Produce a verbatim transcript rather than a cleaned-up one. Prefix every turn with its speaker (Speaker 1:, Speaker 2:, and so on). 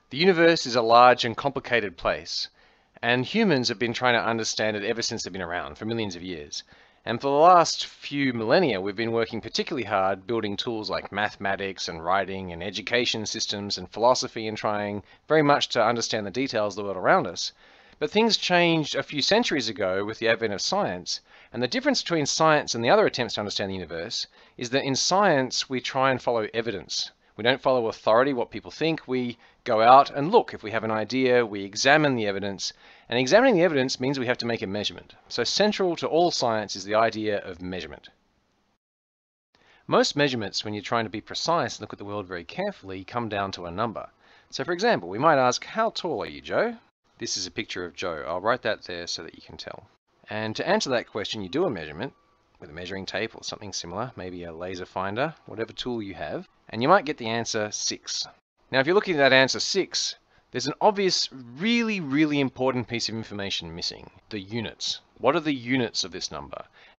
Speaker 1: The universe is a large and complicated place, and humans have been trying to understand it ever since they've been around, for millions of years. And for the last few millennia, we've been working particularly hard building tools like mathematics and writing and education systems and philosophy and trying very much to understand the details of the world around us. But things changed a few centuries ago with the advent of science, and the difference between science and the other attempts to understand the universe is that in science we try and follow evidence. We don't follow authority, what people think. We go out and look. If we have an idea, we examine the evidence. And examining the evidence means we have to make a measurement. So central to all science is the idea of measurement. Most measurements, when you're trying to be precise and look at the world very carefully, come down to a number. So for example, we might ask, how tall are you, Joe? This is a picture of Joe. I'll write that there so that you can tell. And to answer that question, you do a measurement with a measuring tape or something similar, maybe a laser finder, whatever tool you have, and you might get the answer six. Now if you're looking at that answer six, there's an obvious, really, really important piece of information missing, the units. What are the units of this number?